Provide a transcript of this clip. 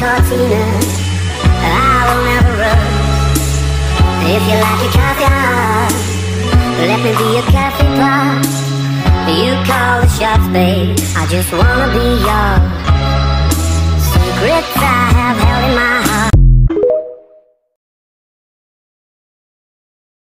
Cortina, I will never run. If you like your coffee hot, let me be your coffee pot. You call the shots, babe, I just wanna be your secret time.